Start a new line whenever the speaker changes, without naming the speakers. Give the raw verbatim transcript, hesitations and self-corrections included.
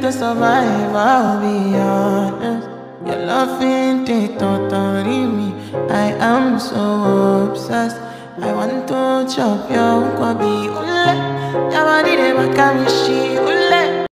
to survive, I'll be honest. Your love ain't it, totally me. I am so obsessed. I want to chop your kwabi ule. Your body, they make me shit.